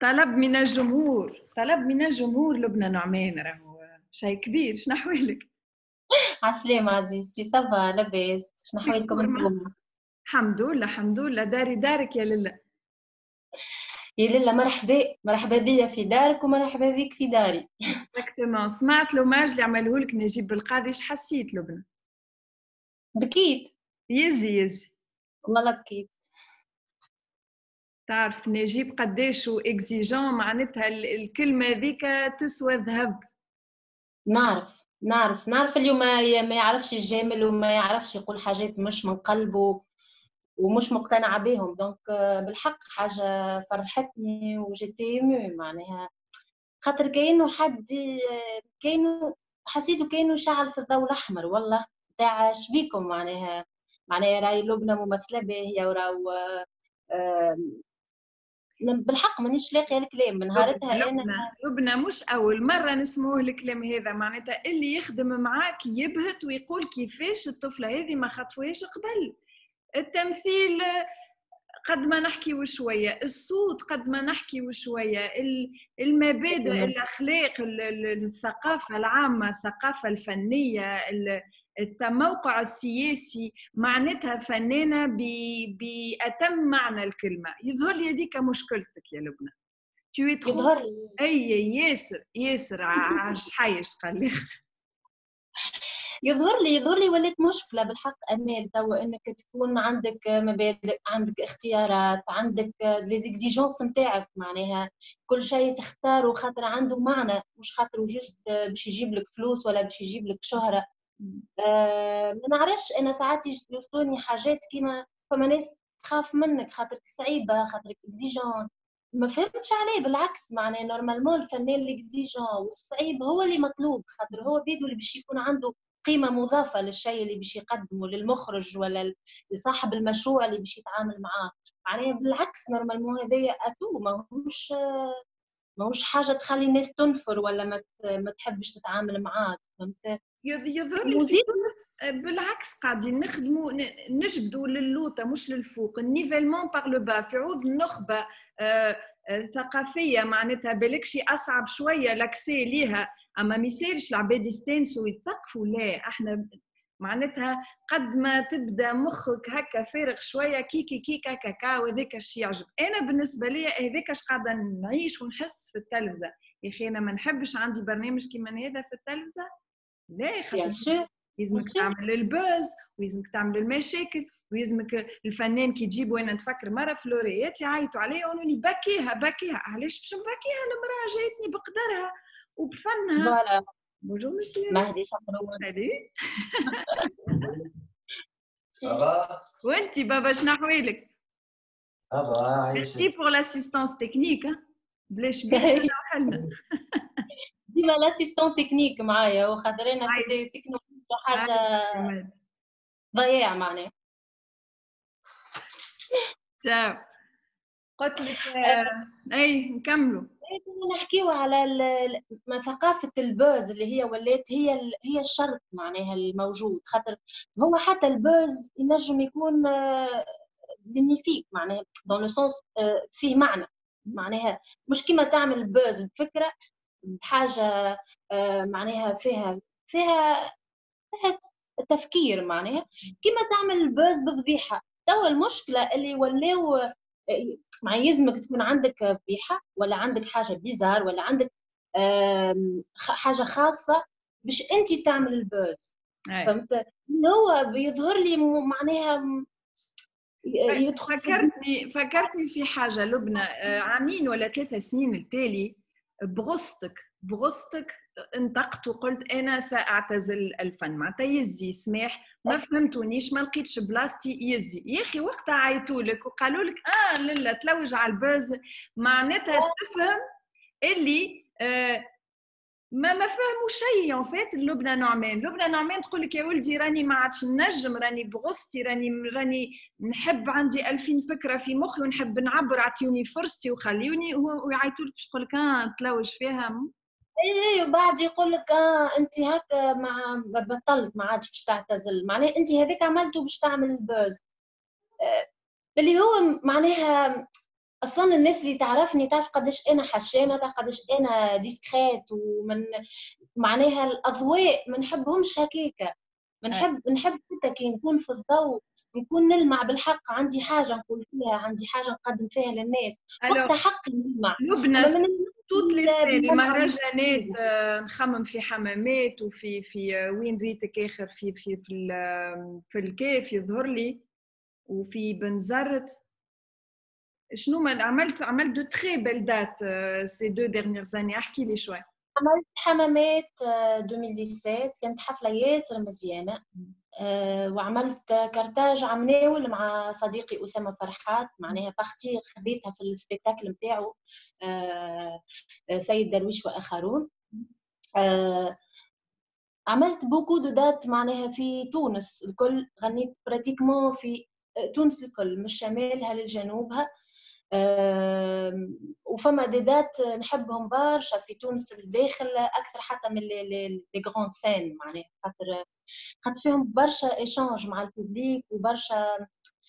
طلب من الجمهور لبنى نعمان، راهو شيء كبير. شنو أحوالك؟ عسلامة عزيزتي، صبا لاباس، شنو أحوالكم بفورمة. انتوما؟ الحمد لله الحمد لله، داري دارك يا لله. يا لله، مرحبا مرحبا بيا في دارك ومرحبا بيك في داري. اكزاكتومون. سمعت لوماج اللي عمله لك نجيب بالقاضي، اش حسيت لبنى؟ بكيت يزي يزي. والله بكيت. تعرف نجيب قداش اكزيجون، معناتها الكلمة ذيك تسوى ذهب. نعرف اليوم ما يعرفش الجامل وما يعرفش يقول حاجات مش من قلبه ومش مقتنعة بهم. دونك بالحق حاجة فرحتني وجيت ايمو معناها، خاطر كأنه حد كأنه حسيته كأنه شعل في الضوء الأحمر. والله تاع شبيكم معناها راي لبنى ممثلة باهية وراو آه، بالحق مانيش لاقيه الكلام من نهارتها انا. لبنى مش أول مرة نسموه الكلام هذا، معناتها اللي يخدم معاك يبهت ويقول كيفاش الطفلة هذه ما خطفوهاش قبل. التمثيل قد ما نحكي وشوية، الصوت قد ما نحكي وشوية، المبادئ، الأخلاق، الثقافة العامة، الثقافة الفنية، التموقع السياسي، معناتها فنانة بأتم معنى الكلمة. يظهر لي هذيك مشكلتك يا لبنى. يظهر لي أي ياسر عاش حيش قال لي. يظهر لي ولات مشكله بالحق امال تو انك تكون عندك مبادئ، عندك اختيارات، عندك ليزيكزيجونس نتاعك، معناها كل شيء تختاره خاطر عنده معنى، مش خاطر جست باش يجيب لك فلوس ولا باش يجيب لك شهره. ما نعرفش انا ساعات يوصلوني حاجات كيما فما ناس تخاف منك خاطرك صعيبه، خاطرك اكزيجون. ما فهمتش عليه، بالعكس معناه نورمالمون الفنان الاكزيجون والصعيب هو اللي مطلوب، خاطر هو بيدو اللي باش يكون عنده قيمه مضافه للشيء اللي باش يقدمه للمخرج ولا لصاحب المشروع اللي باش يتعامل معاه. معناه بالعكس نورمالمون هذايا اتو ماهوش حاجه تخلي الناس تنفر ولا ما تحبش تتعامل معاك، فهمت؟ يظهر لي في وزيد تونس بالعكس قاعدين نخدموا نجبدوا للوطة مش للفوق، النيفيلمون باغ لو با في عود النخبة ثقافية، معناتها بالكشي أصعب شوية لاكسي ليها، أما ما يصيرش العباد يستانسوا ويتثقفوا. لا احنا معناتها قد ما تبدا مخك هكا فارغ شويه كيكي كيكا كاكا، وهذاك الشيء يعجب. انا بالنسبه لي هذاك اش قاعده نعيش ونحس في التلفزه. يا اخي انا ما نحبش عندي برنامج كيما هذا في التلفزه. لا بيان خاطر سور يلزمك تعمل البوز ويلزمك تعمل المشاكل ويلزمك الفنان كي تجيبه. انا نتفكر مره في لوريات يعيطوا عليا ويقولوا لي بكيها علاش باش نبكيها؟ المراه جاتني بقدرها وبفنها. فوالا. بونجور مسيو. مهدي شكرا. سالي. وانتي بابا شنو احوالك؟ ميرسي بور لاسيستونس تكنيك. بلاش بيك حلنا. ديما لاسيستون تكنيك معايا وخاطر انا في التكنولوجيا حاجه ضياع معناها. تمام. قلت لك اي نكملوا. نحكيو على ثقافة البوز اللي هي ولات هي الشرط معناها الموجود، خاطر هو حتى البوز ينجم يكون بينيفيك معناها دون لو سونس فيه معنى، معناها مش كيما تعمل بوز بفكرة بحاجة معناها فيها تفكير، معناها كيما تعمل البوز بفضيحة. توا المشكلة اللي ولاو مع يلزمك تكون عندك فضيحة ولا عندك حاجة بيزار ولا عندك حاجة خاصة باش انت تعمل البوز، فهمت؟ هو بيظهر لي معناها يدخل فكرتني في حاجة لبنى. عامين ولا 3 سنين التالي بغصتك انطقت وقلت أنا سأعتزل الفن. معناتها يزي سماح ما فهمتونيش، ما لقيتش بلاستي يزي. يا أخي وقتها عيطولك وقالوا لك لا تلوج على البوز، معناتها تفهم اللي ما فهموا شيء. ان فات لبنى نعمان تقول لك يا ولدي راني ما عادش نجم، راني بغصتي، راني نحب عندي 2000 فكره في مخي ونحب نعبر، اعطيوني فرصتي وخليوني. ويعيطوا لك باش يقول لك تلوج فيها. اي وبعد يقول لك انت هكا مع بطلت ما عادش باش تعتزل، معناها انت هذاك عملته باش تعمل البوز اللي هو معناها اصلا الناس اللي تعرفني تعرف قداش انا حشانه، تعرف قداش انا ديسكريت، ومن معناها الاضواء ما نحبهمش هكاكا. نحب حتى كي نكون في الضوء نكون نلمع بالحق، عندي حاجه نقول فيها، عندي حاجه نقدم فيها للناس، وقتها حق نلمع. لبنى اما من توت لي سين باللمعة المهرجانات، نخمم في حمامات وفي وين ريتك اخر في الكيف يظهر لي، وفي بنزرت. شنو ما عملت دو تري بيل دات سي دو ديرنيير زاني، احكي لي شوي. عملت حمامات 2017 كانت حفله ياسر مزيانه. وعملت كارتاج عمناول مع صديقي أسامة فرحات، معناها بختي حبيتها في السبيكتاكل متاعو سيد درويش وآخرون. عملت بوكو دو دات معناها في تونس الكل، غنيت براتيكمون في تونس الكل من شمالها لجنوبها. وفما ديدات نحبهم برشا في تونس الداخل اكثر حتى من لي غراند سين، معناها خاطر فيهم برشا ايشانج مع البوبليك، وبرشا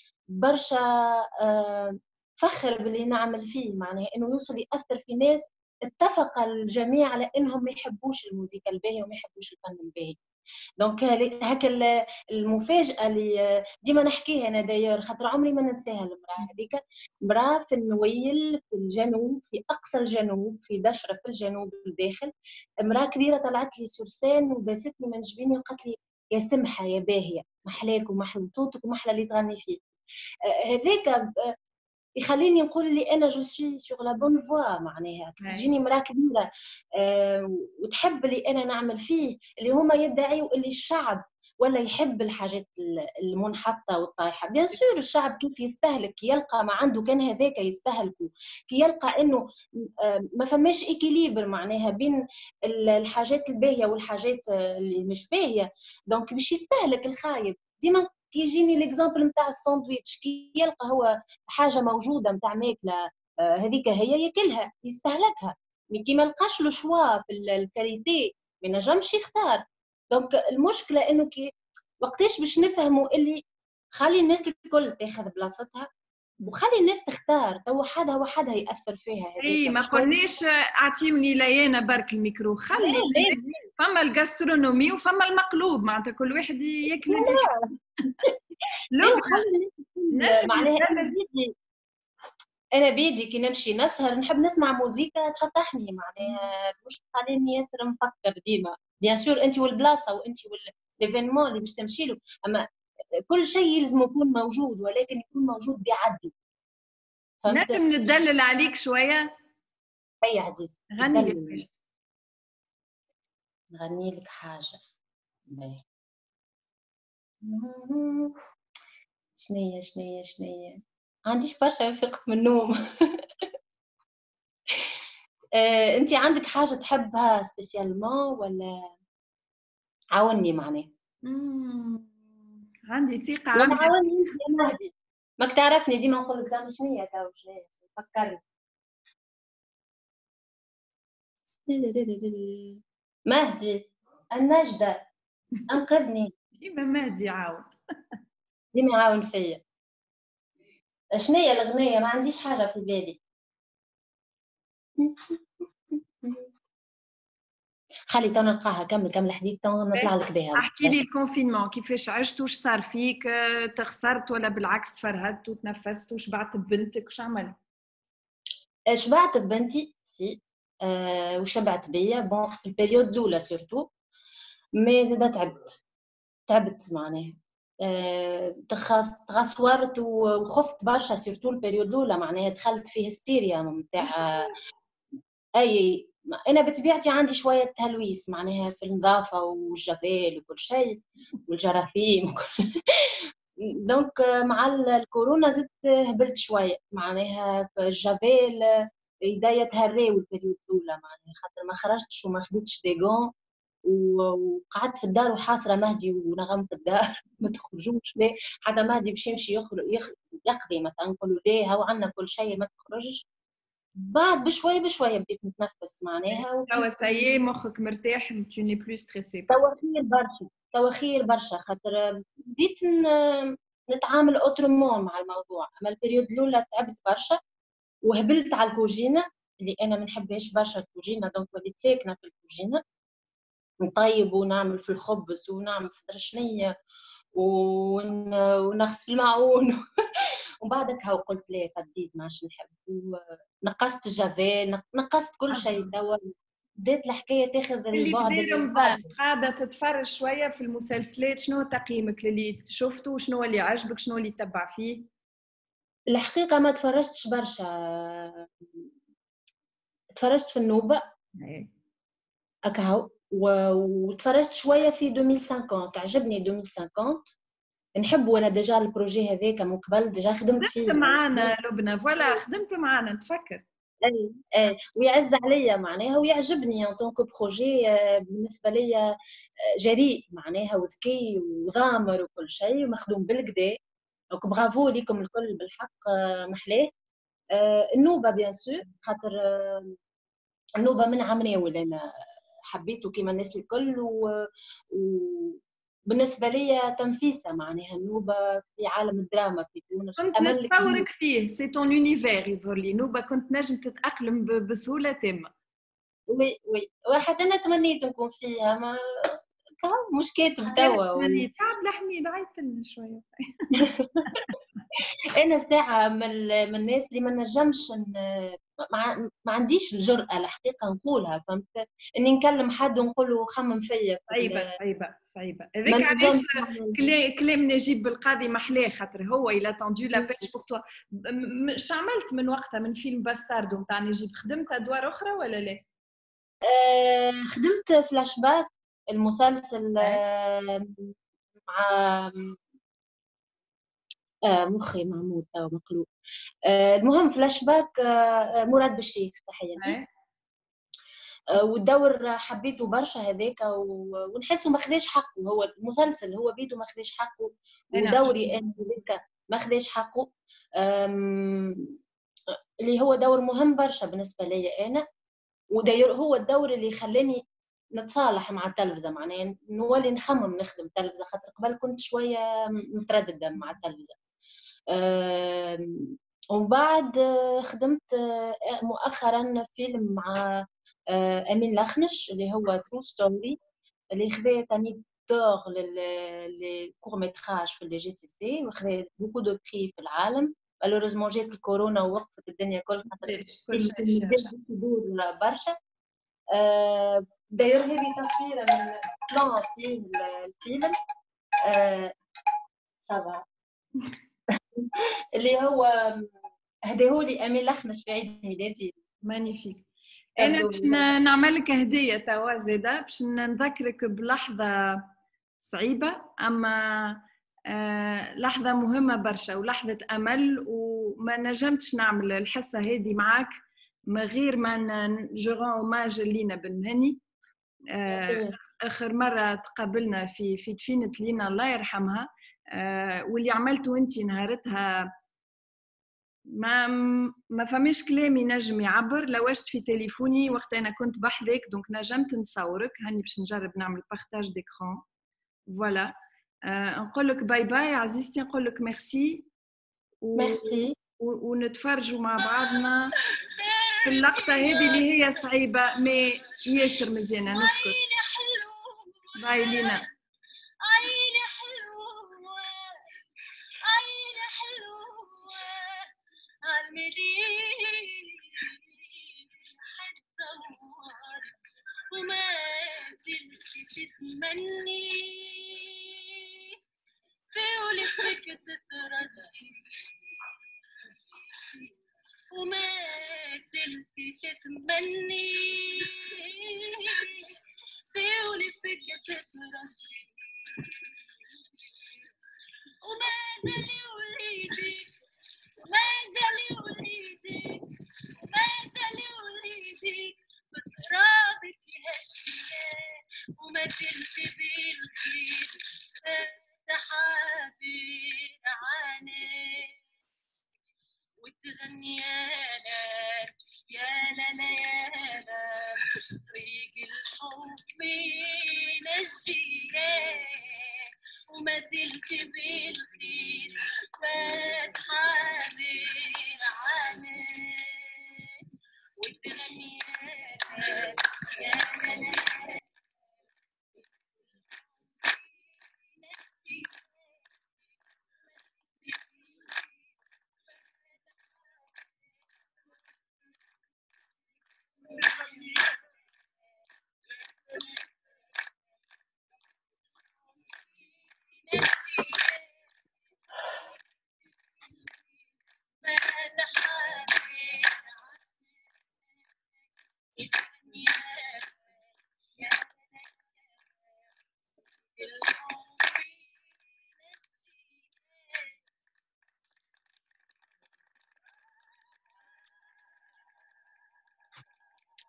فخر باللي نعمل فيه، معناها انه يوصل ياثر في ناس اتفق الجميع على انهم ما يحبوش الموسيقى الباهيه وما يحبوش الفن الباهي. دونك هكا المفاجاه اللي ديما نحكيها انا داير، خاطر عمري ما ننساها المراه هذيك. مراه في النويل في الجنوب، في اقصى الجنوب، في دشره في الجنوب الداخل. مراه كبيره طلعت لي سورسان وباستني من جبيني وقالت لي يا سمحه يا باهيه، محلاك ومحلى صوتك ومحلى اللي تغني فيه. هذاك يخليني نقول اللي انا جو سوي سور لا بون فوا، معناها تجيني مراه كبيره وتحب اللي انا نعمل فيه، اللي هما يدعيوا اللي الشعب ولا يحب الحاجات المنحطه والطايحه. بيان سور الشعب كيف يستهلك، كي يلقى ما عنده كان هذاك يستهلكه، كي يلقى انه ما فماش اكيليبر معناها بين الحاجات الباهيه والحاجات اللي مش باهيه، دونك باش يستهلك الخايب. ديما كي يجيني ليكزامبل نتاع الساندويتش، كي يلقى هو حاجه موجوده نتاع ماكله هذيك هي ياكلها يستهلكها، كي ما لقاش له شوا في الكاليتي ما نجمش يختار. دونك المشكله انه كي وقتاش باش نفهموا اللي خلي الناس الكل تاخذ بلاصتها وخلي الناس تختار، تو وحدها وحدها ياثر فيها هذيك. اي ما قلناش اعطيوني ليانا برك الميكرو، خلي فما الجاسترونومي وفما المقلوب، معناتها كل واحد ياكل. لا خلي الناس معناها انا بيدي كي نمشي نسهر نحب نسمع موسيقى تشطحني، معناها مش تخليني ياسر نفكر ديما. بيان سور انت والبلاصه وانت والليفينمون اللي باش تمشي له، اما كل شيء يلزم يكون موجود، ولكن يكون موجود بعدل. فهمت؟ نجم ندلل عليك شويه؟ اي عزيز غني لي نغني لك حاجه. شنية عنديش برشا فقت من النوم. انت عندك حاجه تحبها سبيسيالمون ولا عاوني معناه؟ عندي ثقه عامه. عاوني يا مهدي، ماك تعرفني ديما نقول لك دام شنية تو شنية فكرني. مهدي النجدة انقذني. ديما مهدي عاون. ديما عاون فيا. شنية الأغنية؟ ما عنديش حاجة في بالي. خلي تو نلقاها. كمل حديث تو نطلع لك بها. احكي لي الكونفينمون كيفاش عشت، واش صار فيك؟ تخسرت ولا بالعكس تفرهدت وتنفست وشبعت ببنتك؟ واش عملت؟ شبعت ببنتي سي وشبعت بيا بون في البريود الاولى سورتو، مي زاده تعبت معناها. تغصورت وخفت برشا سورتو البريود الاولى، معناها دخلت في هستيريا نتاع اي. انا بطبيعتي عندي شويه تهلويس معناها في النظافه والجفال وكل شيء والجراثيم دونك مع الكورونا زدت هبلت شويه معناها الجفال يديا تهريو البريود الاولى، معناها خاطر ما خرجتش وما خديتش ديغون وقعدت في الدار وحاصره مهدي ونغم في الدار ما تخرجوش ليه، حتى مهدي باش يمشي يقضي مثلا نقولوا ليه هو عندنا كل شيء ما تخرجش. بعد بشويه بديت نتنفس معناها توا سايي مخك مرتاح، tu n'es plus stressé. توا خير برشا خاطر بديت نتعامل اوترومون مع الموضوع. اما البريود الاولى تعبت برشا وهبلت على الكوجينة اللي أنا ما نحبهاش برشا الكوجينة، دونك وليت ساكنة في الكوجينة، نطيب ونعمل في الخبز ونعمل في درشنية ونغسل الماعون ومن بعد هكا قلت لا فديت ما عادش نحب، ونقصت الجافيل، نقصت كل شيء. توا بدات الحكايه تاخذ اللي البعد كبير رمضان قاعدة تتفرج شوية في المسلسلات، شنو تقييمك للي شفته؟ شنو اللي عجبك؟ شنو اللي تبع فيه؟ الحقيقه ما تفرجتش برشا، تفرجت في النوبه هكا، وتفرجت شويه في 2050. عجبني 2050، نحب وانا ديجا البروجي هذاك من قبل ديجا خدمت فيه. خدمت معانا لبنى، فوالا خدمت معانا نتفكر. اي ويعز عليا معناها ويعجبني ان طونك بروجي، بالنسبه ليا جريء معناها وذكي وغامر وكل شيء ومخدوم بالكدا. دونك برافو ليكم الكل بالحق، محلاه. النوبه بيان سور، خاطر النوبه من عمري انا حبيته كيما الناس الكل، وبالنسبه ليا تنفيسه معناها النوبه في عالم الدراما في تونس كنت امل كبير. نتصورك فيه، سي تون يونيفير يظهر لي نوبة، كنت نجم تتأقلم بسهولة تامة. وي وي، وحتى انا تمنيت نكون فيها، ما مش كاتب توا عبد الحميد عيط لنا شوية. انا ساعه من الناس اللي ما نجمش ما عنديش الجرأة الحقيقه نقولها، فهمت، اني نكلم حد ونقول له خمم فيا. صعيبة ما هذاك علاش نجمش كلام نجيب بالقاضي محلاه، خاطر هو إلا تندو لا بيش بور توا. اش عملت من وقتها من فيلم باستاردو نتاع نجيب؟ خدمت ادوار اخرى ولا لا؟ خدمت فلاش باك المسلسل، مع مخي معمول او مقلوب. المهم فلاش باك، مراد بالشيخ تحياتي. والدور حبيته برشا هذاك، ونحسه ما خداش حقه، هو المسلسل هو بيدو ما خداش حقه، ودوري انا هذاك ما خداش حقه. اللي هو دور مهم برشا بالنسبه لي انا، وداير هو الدور اللي خلاني نتصالح مع التلفزه، معناها نولي نخمم نخدم التلفزه، خاطر قبل كنت شويه متردده مع التلفزه. ومن بعد خدمت مؤخرا فيلم مع امين لخنش اللي هو ترو ستوري، اللي خذا تاني دور للكور ميتراج في الجي سي سي، وخذا بوكو دو بري في العالم. مالوريزمون جات الكورونا ووقفت الدنيا كل، خاطر كل شيء يدور برشا. داير هذه تصويره من بلان في الفيلم سافا اللي هو هداهولي امين لخنش في عيد ميلادي. مانيفيك. انا باش نعمل لك هديه توا زاده، باش نذكرك بلحظه صعيبه اما لحظه مهمه برشا ولحظه امل، وما نجمتش نعمل الحصه هذه معاك من غير ما جورون اوماج لينا بن مهني. اخر مره تقابلنا في دفينه لينا الله يرحمها، واللي عملته انت نهارتها ما فماش كلام ينجم يعبر. لوجت في تليفوني وقت انا كنت بحذاك، دونك نجمت نصورك. هاني باش نجرب نعمل بارتاج ديكران. فوالا، نقول لك باي باي عزيزتي، نقول لك ميرسي ميرسي، ونتفرجوا مع بعضنا في اللقطه هذه اللي هي صعيبه مي ياسر مزيانه. نسكت. باي لينا. عيني حلوة عيني حلوة عالمدين حتدور وما زلت تتمني في ولفك تترجي وما زلت تتمني في ولفك تترجي وما زال وليدي وما زال وليدي وما زال وليدي بترابك هالشياء وما زلت بالخير تحابير عاني وتغني يا لا يا لا طريق الحب نجينا وما زلت بالخير فتحابير عاني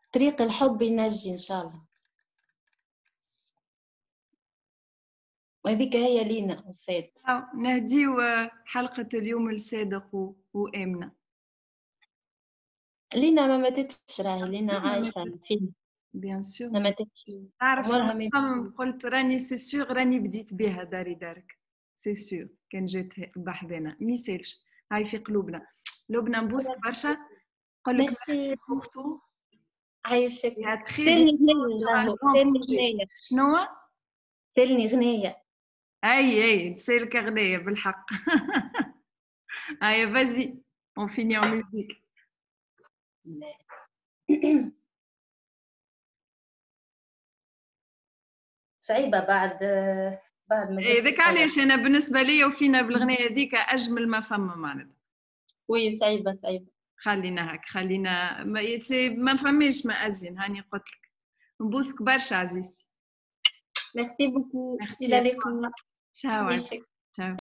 طريق الحب ينجي إن شاء الله. وهذيك هي لينا وفات. نهديو حلقة اليوم لصادق وآمنة. لينا ما ماتتش، راهي لينا عايشة الفيلم. بيان سور ما ماتتش. تعرف عمرها ما قلت راني سي سور راني بديت بها داري دارك سي سور كان جات بحذنا ميسالش هاي في قلوبنا. لبنى نبوسك برشا نقول لك ميرسي بوغ عايشك. تو سالني غنية سالني غنية. شنو؟ سالني غنية. اي نسالك غنية بالحق. هيا فازي اون فيني اون ميوزيك. صعيبة بعد ما ذاك علاش انا بالنسبه لي وفينا بالغنية هذيك اجمل ما فما معناتها. وي صعيبة. خلينا هاك خلينا ما فماش ما ازين هاني قلت لك. نبوسك برشا عزيزتي. ميرسي بوكو. ميرسي. الى اللقاء. شاو.